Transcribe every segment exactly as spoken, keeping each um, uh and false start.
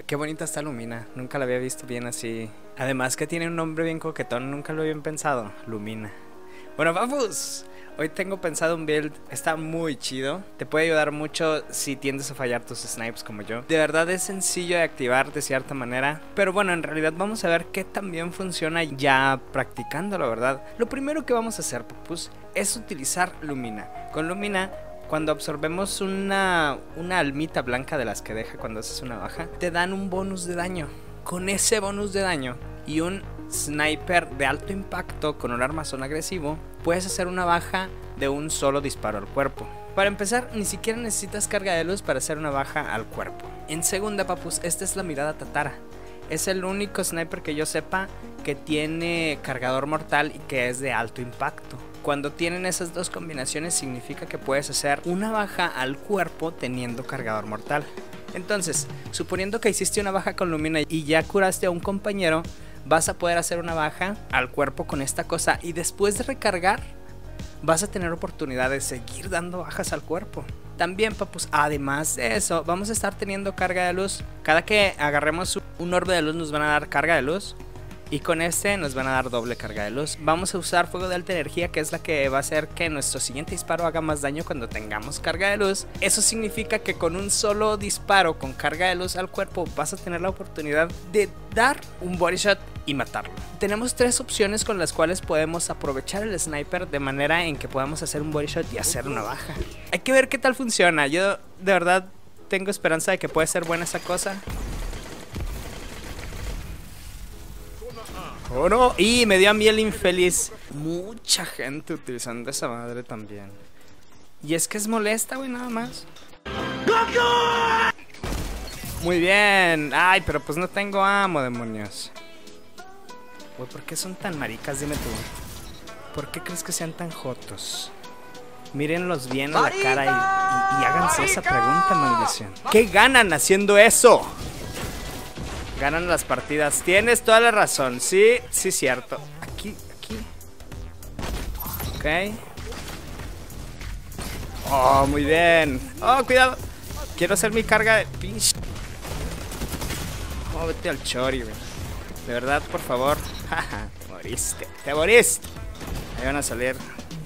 Qué bonita está Lumina, nunca la había visto bien así. Además que tiene un nombre bien coquetón, nunca lo habían pensado, Lumina. Bueno, vamos. Hoy tengo pensado un build, está muy chido. Te puede ayudar mucho si tiendes a fallar tus snipes como yo. De verdad es sencillo de activar de cierta manera. Pero bueno, en realidad vamos a ver qué tan bien funciona ya practicándolo, ¿verdad? Lo primero que vamos a hacer, papus, es utilizar Lumina. Con Lumina, cuando absorbemos una, una almita blanca de las que deja cuando haces una baja, te dan un bonus de daño. Con ese bonus de daño y un sniper de alto impacto con un armazón agresivo, puedes hacer una baja de un solo disparo al cuerpo. Para empezar, ni siquiera necesitas carga de luz para hacer una baja al cuerpo. En segunda, papus, esta es la mirada Tatara. Es el único sniper que yo sepa que tiene cargador mortal y que es de alto impacto. Cuando tienen esas dos combinaciones significa que puedes hacer una baja al cuerpo teniendo cargador mortal. Entonces, suponiendo que hiciste una baja con Lumina y ya curaste a un compañero, vas a poder hacer una baja al cuerpo con esta cosa y después de recargar vas a tener oportunidad de seguir dando bajas al cuerpo. También, papus, además de eso, vamos a estar teniendo carga de luz. Cada que agarremos un orbe de luz nos van a dar carga de luz. Y con este nos van a dar doble carga de luz. Vamos a usar fuego de alta energía, que es la que va a hacer que nuestro siguiente disparo haga más daño cuando tengamos carga de luz. Eso significa que con un solo disparo con carga de luz al cuerpo vas a tener la oportunidad de dar un body shot y matarlo. Tenemos tres opciones con las cuales podemos aprovechar el sniper de manera en que podamos hacer un body shot y hacer una baja. Hay que ver qué tal funciona. Yo de verdad tengo esperanza de que puede ser buena esa cosa. Oh no, y me dio a mí el infeliz. Mucha gente utilizando esa madre también. Y es que es molesta, güey, nada más. Muy bien. Ay, pero pues no tengo amo, demonios. Güey, ¿por qué son tan maricas? Dime tú. ¿Por qué crees que sean tan jotos? Mírenlos bien a la cara y, y, y háganse esa pregunta, maldición. ¿Qué ganan haciendo eso? Ganan las partidas. Tienes toda la razón. Sí, sí, cierto. Aquí, aquí. Ok. Oh, muy bien. Oh, cuidado. Quiero hacer mi carga de pinche. Oh, vete al chori, güey. De verdad, por favor. Jaja, te moriste. Te moriste. Ahí van a salir.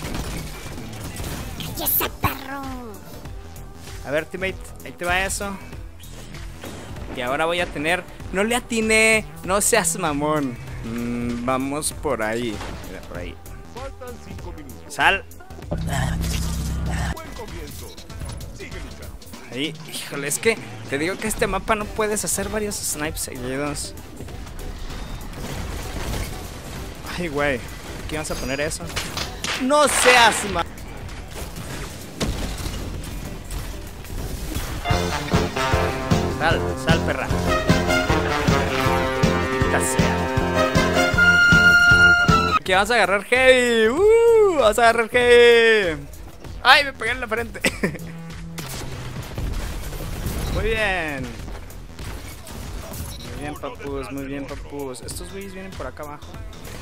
¡Cállese, perro! A ver, teammate. Ahí te va eso. Y ahora voy a tener... No le atiné, no seas mamón. mm, Vamos por ahí. Mira, por ahí. Faltan cinco minutos. Sal. Buen comienzo. Sigue luchando. Ahí, híjole, es que te digo que este mapa no puedes hacer varios snipes seguidos. Ay, güey. Aquí vamos a poner eso. No seas ma... Sal, sal, perra. Aquí vamos a agarrar heavy. Uh, vamos a agarrar heavy. Ay, me pegué en la frente. Muy bien. Muy bien, papus, muy bien, papus. Estos güeyes vienen por acá abajo.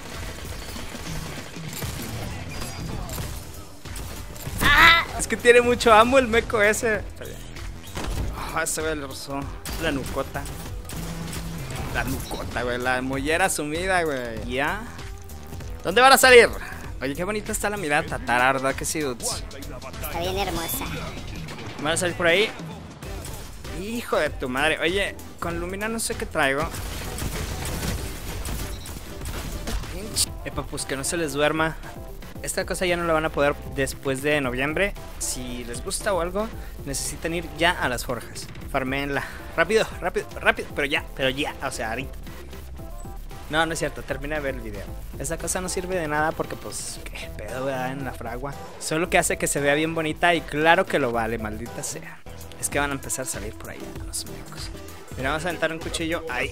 ¡Ah! Es que tiene mucho amo el meco ese. Ah, ese güey le rozó la nucota. La nucota, güey, la mollera sumida, güey. ¿Ya? ¿Dónde van a salir? Oye, qué bonita está la mirada Tatara, ¿verdad que sí, dudes? Está bien hermosa. ¿Van a salir por ahí? Hijo de tu madre. Oye, con Lumina no sé qué traigo. Epa, pues que no se les duerma. Esta cosa ya no la van a poder después de noviembre. Si les gusta o algo, necesitan ir ya a las forjas. Farmeenla. Rápido, rápido, rápido. Pero ya, pero ya. O sea, ahorita. No, no es cierto. Termina de ver el video. Esta cosa no sirve de nada porque, pues, qué pedo, ¿verdad? En la fragua. Solo que hace que se vea bien bonita y claro que lo vale, maldita sea. Es que van a empezar a salir por ahí los mecos. Mira, vamos a aventar un cuchillo. Ahí.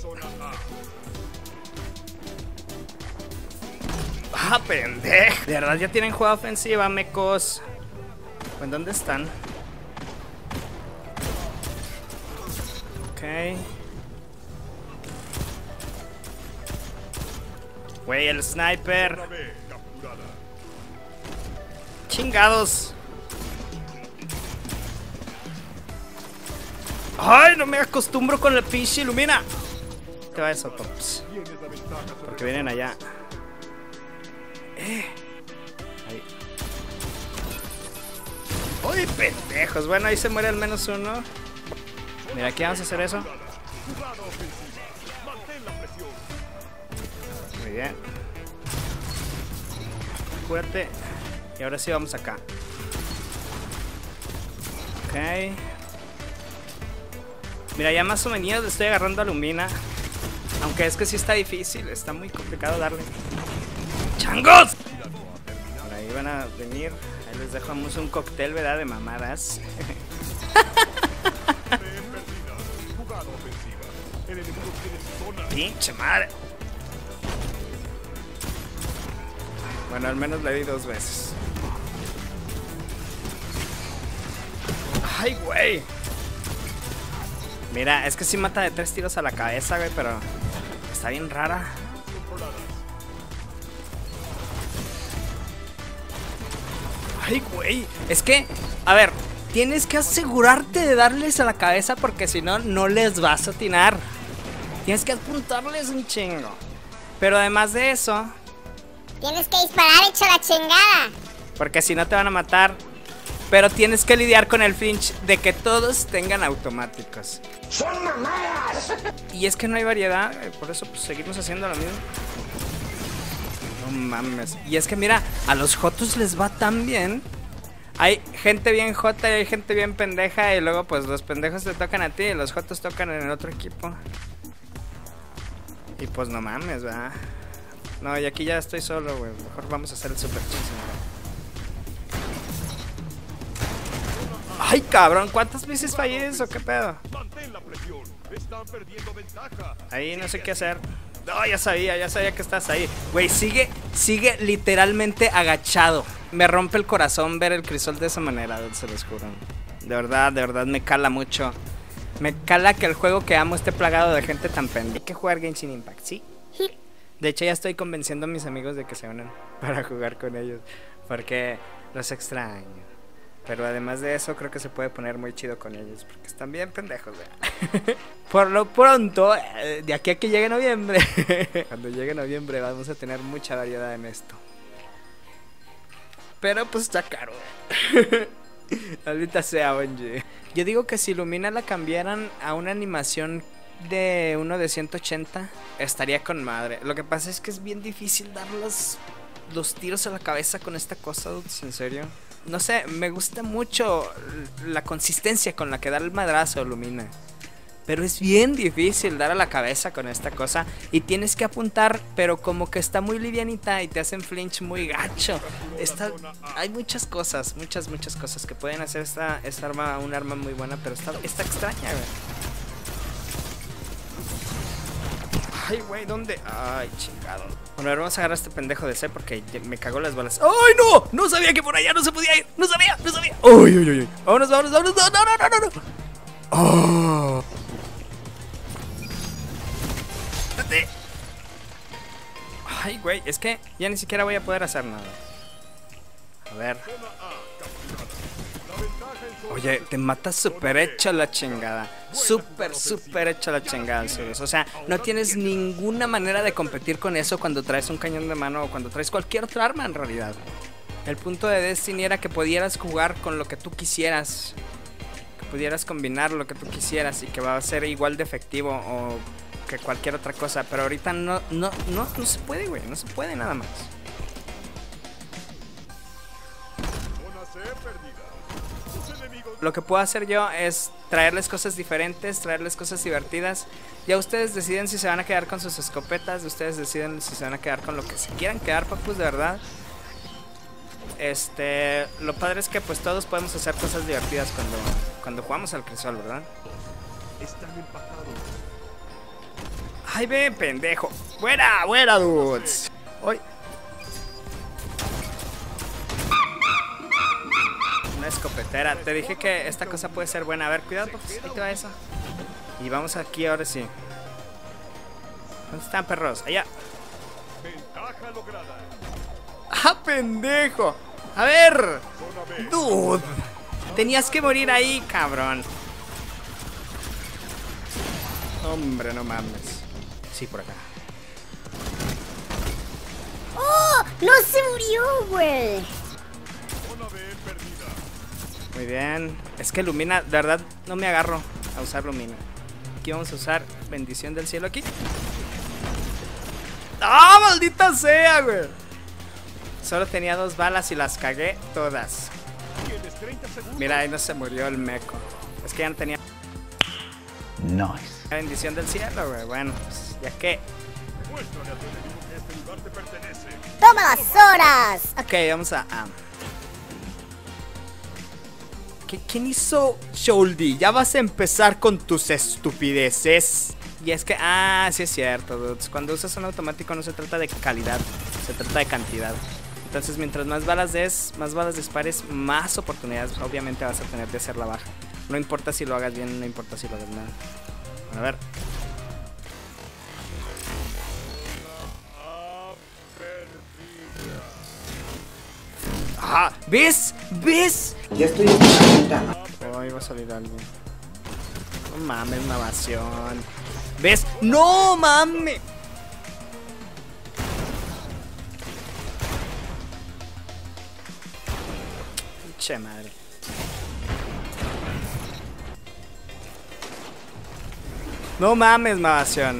¡Ah, pendejo! De verdad ya tienen jugada ofensiva, mecos. ¿En dónde están? Ok. Güey, el sniper. Chingados. ¡Ay! No me acostumbro con el pinche Lumina. ¿Qué va eso, Pops? Porque vienen allá. Eh. Ahí. ¡Uy, pendejos! Bueno, ahí se muere al menos uno. Mira, aquí vamos a hacer eso. Muy bien. Fuerte. Y ahora sí vamos acá. Ok. Mira, ya más o menos le estoy agarrando a Lumina. Aunque es que sí está difícil. Está muy complicado darle. ¡Changos! Por ahí van a venir. Ahí les dejamos un cóctel, ¿verdad? De mamadas. Pinche madre. Bueno, al menos le di dos veces. Ay, güey. Mira, es que sí mata de tres tiros a la cabeza, güey, pero está bien rara. Ay, güey. Es que, a ver, tienes que asegurarte de darles a la cabeza porque si no, no les vas a atinar. Tienes que apuntarles un chingo. Pero además de eso, tienes que disparar hecho la chingada. porque si no te van a matar. Pero tienes que lidiar con el flinch de que todos tengan automáticos. ¡Son mamadas! Y es que no hay variedad, por eso pues seguimos haciendo lo mismo. No mames. Y es que mira, a los jotos les va tan bien. Hay gente bien jota y hay gente bien pendeja. Y luego pues los pendejos te tocan a ti y los jotos tocan en el otro equipo. Y pues no mames, ¿verdad? No, y aquí ya estoy solo, güey. Mejor vamos a hacer el super chisme. Ay, cabrón, ¿cuántas veces fallé eso? ¿Qué pedo? Ahí no sé qué hacer. No, ya sabía, ya sabía que estás ahí. Güey, sigue, sigue literalmente agachado. Me rompe el corazón ver el crisol de esa manera, se los juro. De verdad, de verdad, me cala mucho. Me cala que el juego que amo esté plagado de gente tan pendeja. Hay que jugar Genshin Impact, ¿sí? De hecho, ya estoy convenciendo a mis amigos de que se unan para jugar con ellos. Porque los extraño. Pero además de eso, creo que se puede poner muy chido con ellos. Porque están bien pendejos, ¿verdad? Por lo pronto, de aquí a que llegue noviembre. Cuando llegue noviembre vamos a tener mucha variedad en esto. Pero pues está caro, ¿verdad? Ahorita sea, Bungie. Yo digo que si Lumina la cambiaran a una animación de uno de ciento ochenta, estaría con madre. Lo que pasa es que es bien difícil dar los, los tiros a la cabeza con esta cosa, dudes, en serio. No sé, me gusta mucho la consistencia con la que da el madrazo Lumina. Pero es bien difícil dar a la cabeza con esta cosa. Y tienes que apuntar, pero como que está muy livianita y te hacen flinch muy gacho. Está, hay muchas cosas, muchas, muchas cosas que pueden hacer esta, esta arma un arma muy buena. Pero está, está extraña, güey. Ay, güey, ¿dónde? Ay, chingado. Bueno, ahora vamos a agarrar a este pendejo de C porque me cagó las balas. ¡Ay, no! No sabía que por allá no se podía ir. No sabía, no sabía. ¡Ay, ay, ay! Vámonos, vámonos, vámonos. No, no, no, no, no. ¡Oh! Espérate. Ay, güey, es que ya ni siquiera voy a poder hacer nada. A ver. Oye, te matas súper hecha la chingada. Súper, súper hecha la chingada, serios. O sea, no tienes ninguna manera de competir con eso cuando traes un cañón de mano o cuando traes cualquier otra arma en realidad. El punto de Destiny era que pudieras jugar con lo que tú quisieras. Que pudieras combinar lo que tú quisieras y que va a ser igual de efectivo o que cualquier otra cosa. Pero ahorita no, no, no, no se puede, güey. No se puede nada más. Lo que puedo hacer yo es traerles cosas diferentes, traerles cosas divertidas. Ya ustedes deciden si se van a quedar con sus escopetas, ustedes deciden si se van a quedar con lo que se quieran quedar, papus, de verdad. Este, lo padre es que pues todos podemos hacer cosas divertidas cuando, cuando jugamos al crisol, ¿verdad? Están empatados. Ay, ve, pendejo. Buena, buena, dudes. Hoy. Escopetera, te dije que esta cosa puede ser buena. A ver, cuidado, pues, ahí te va eso. Y vamos aquí ahora sí. ¿Dónde están, perros? Allá. Ventaja lograda. ¡Ah, pendejo! A ver, dude, tenías que morir ahí, cabrón. Hombre, no mames. Sí, por acá. ¡Oh! ¡No se murió, güey! Zona B perdida. Muy bien. Es que Lumina, de verdad, no me agarro a usar Lumina. Aquí vamos a usar bendición del cielo aquí. ¡Ah, maldita sea, güey! Solo tenía dos balas y las cagué todas. Tienes treinta segundos. Mira, ahí no se murió el meco. Es que ya no tenía Nice. la bendición del cielo, güey. Bueno, pues, ya que... Muéstrale a tu enemigo que este lugar te pertenece. ¡Toma las horas! Ok, vamos a... a... ¿Qué, ¿Quién hizo Sholdy? Ya vas a empezar con tus estupideces. Y es que... Ah, sí es cierto, dudes. Cuando usas un automático no se trata de calidad, se trata de cantidad. Entonces mientras más balas des, más balas dispares, más oportunidades obviamente vas a tener de hacer la baja. No importa si lo hagas bien, no importa si lo hagas mal. Bueno, a ver. ¡Ah! ¿Ves? ¿Ves? Ya estoy en la ventana. Hoy va a salir alguien. No mames, una evasión. ¿Ves? ¡No mames! Pinche madre. No mames, evasión.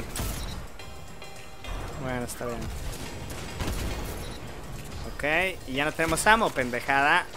Bueno, está bien. Ok, y ya no tenemos ammo, pendejada.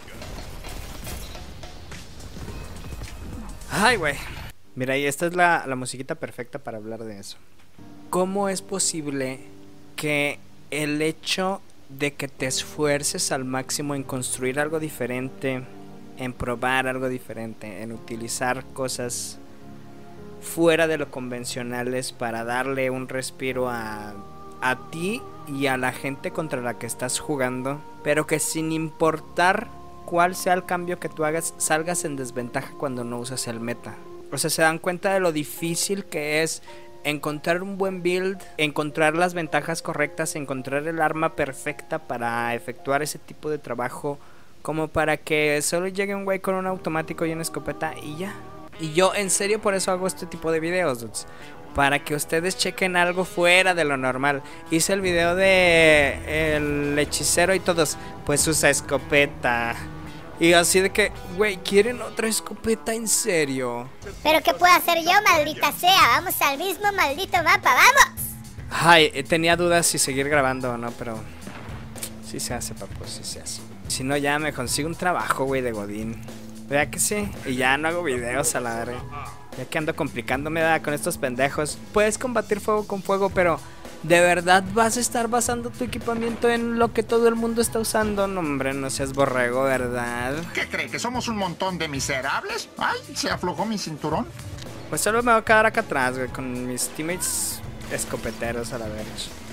Ay, güey. Mira, y esta es la, la musiquita perfecta para hablar de eso. ¿Cómo es posible que el hecho de que te esfuerces al máximo en construir algo diferente, en probar algo diferente, en utilizar cosas fuera de lo convencionales para darle un respiro a, a ti y a la gente contra la que estás jugando, pero que sin importar cuál sea el cambio que tú hagas, salgas en desventaja cuando no usas el meta? O sea, se dan cuenta de lo difícil que es encontrar un buen build, encontrar las ventajas correctas, encontrar el arma perfecta para efectuar ese tipo de trabajo, como para que solo llegue un güey con un automático y una escopeta y ya. Y yo en serio por eso hago este tipo de videos, dudes, para que ustedes chequen algo fuera de lo normal. Hice el video de el hechicero y todos, pues usa escopeta. Y así de que, güey, ¿quieren otra escopeta en serio? ¿Pero qué puedo hacer yo, maldita sea? Vamos al mismo maldito mapa, ¡vamos! Ay, tenía dudas si seguir grabando o no, pero sí se hace, papu, sí se hace. Si no, ya me consigo un trabajo, güey, de godín. ¿Verdad que sí? Y ya no hago videos a la verga. Ya que ando complicándome, ¿verdad? Con estos pendejos. Puedes combatir fuego con fuego, pero ¿de verdad vas a estar basando tu equipamiento en lo que todo el mundo está usando? No, hombre, no seas borrego, ¿verdad? ¿Qué cree? ¿Que somos un montón de miserables? Ay, se aflojó mi cinturón. Pues solo me voy a quedar acá atrás, güey, con mis teammates escopeteros a la verga.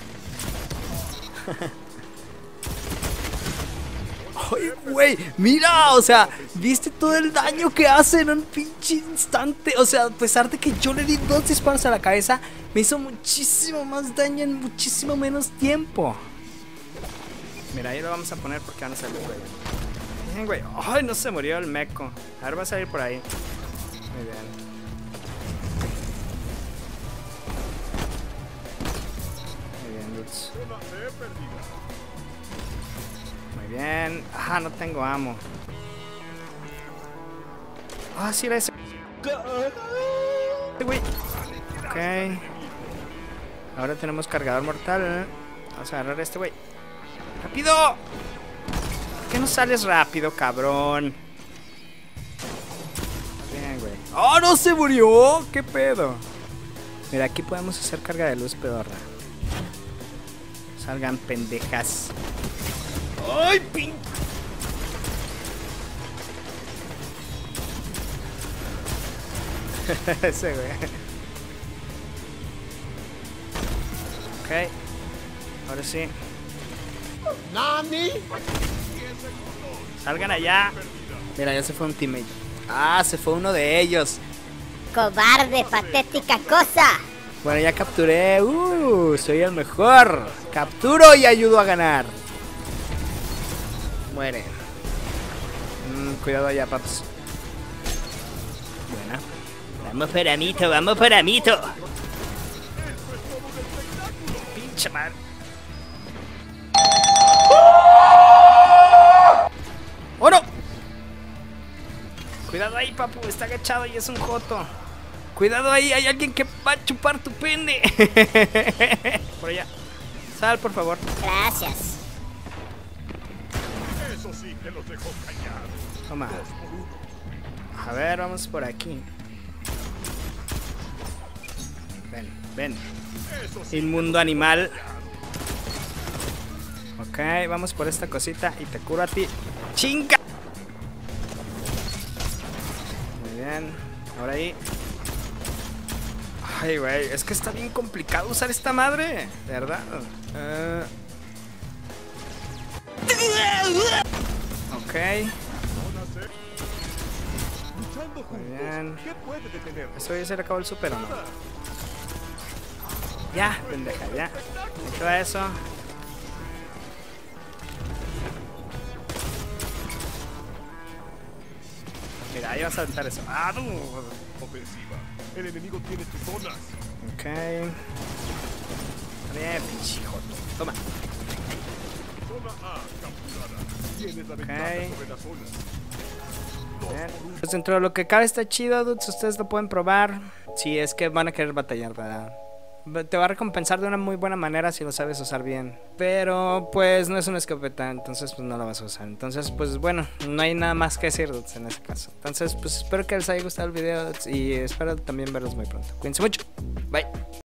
Ay, güey, mira, o sea, ¿viste todo el daño que hace en un pinche instante? O sea, a pesar de que yo le di dos disparos a la cabeza, me hizo muchísimo más daño en muchísimo menos tiempo. Mira, ahí lo vamos a poner porque van a salir, güey. Bien, güey. Ay, no se murió el meco. A ver, va a salir por ahí. Muy bien. Muy bien, dudes. Zona C perdida. Muy bien. Ah, no tengo ammo. Ah, sí era ese. Güey. Ok. Ahora tenemos cargador mortal. Vamos a agarrar a este güey. ¡Rápido! ¿Por qué no sales rápido, cabrón? Bien, güey. ¡Oh, no se murió! ¿Qué pedo? Mira, aquí podemos hacer carga de luz pedorra. Salgan pendejas. ¡Ay, pin! Ese güey. Ok. Ahora sí. ¿Nani? Salgan allá. Mira, ya se fue un teammate. Ah, se fue uno de ellos. ¡Cobarde, patética cosa! Bueno, ya capturé. Uh, soy el mejor. Capturo y ayudo a ganar. Muere. Mm, cuidado allá, paps. Buena. Vamos para mito, vamos para mito. chaval. ¡Oh, no! Cuidado ahí, papu, está agachado y es un joto. Cuidado ahí, hay alguien que va a chupar tu pene. Por allá. Sal, por favor. Gracias. Eso sí que los dejó callados. Toma. Dos por uno. A ver, vamos por aquí. Ven, ven. Eso sí. Inmundo animal. Ok, vamos por esta cosita y te curo a ti. ¡Chinga! Muy bien. Ahora ahí. Ay, güey, es que está bien complicado usar esta madre. De verdad. Uh... Ok. Zona C. Luchando Muy juntos. bien. ¿Qué puede detener? ¿Eso ya se le acabó el super o no? Ya, pendeja, ya. Me queda eso. Mira, ahí vas a aventar eso. ¡Ah, no! Ofensiva. El enemigo tiene tus zonas. Ok. Bien, pinche joto. Toma. Zona A capturada. Tienes la ventaja Ok. sobre la zona. Bien. Pues dentro de lo que cabe está chido, dudes. Ustedes lo pueden probar. Si es que van a querer batallar, ¿verdad? Te va a recompensar de una muy buena manera si lo sabes usar bien. Pero pues no es una escopeta, entonces pues no la vas a usar. Entonces pues bueno, no hay nada más que decir, dudes, en ese caso. Entonces pues espero que les haya gustado el video, dudes, y espero también verlos muy pronto. Cuídense mucho. Bye.